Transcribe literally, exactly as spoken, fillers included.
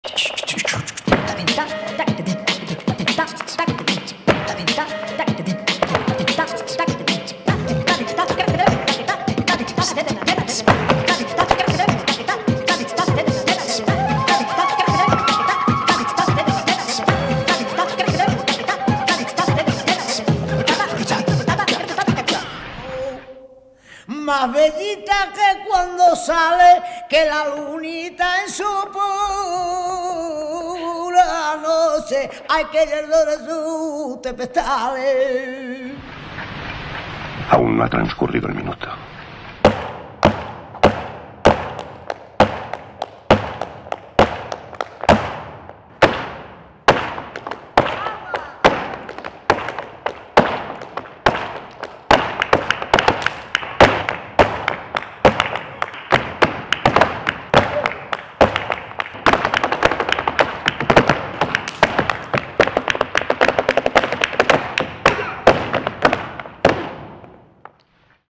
Más bellita que cuando sale, que la lunita en su pura noche, hay que yerdo de sus tempestades. Aún no ha transcurrido el minuto.